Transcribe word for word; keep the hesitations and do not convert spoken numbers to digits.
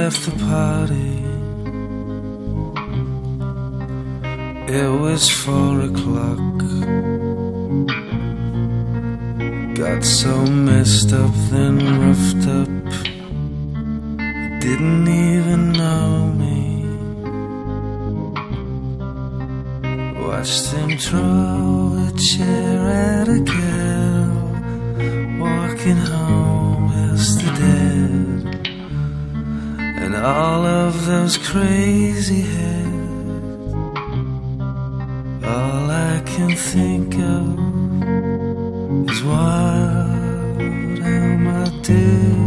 left the party. It was four o'clock. Got so messed up, then roughed up, you didn't even know me. Watched him throw a chair at a girl walking home past the dead, and all of those crazy heads. All I can think of is what am I doing?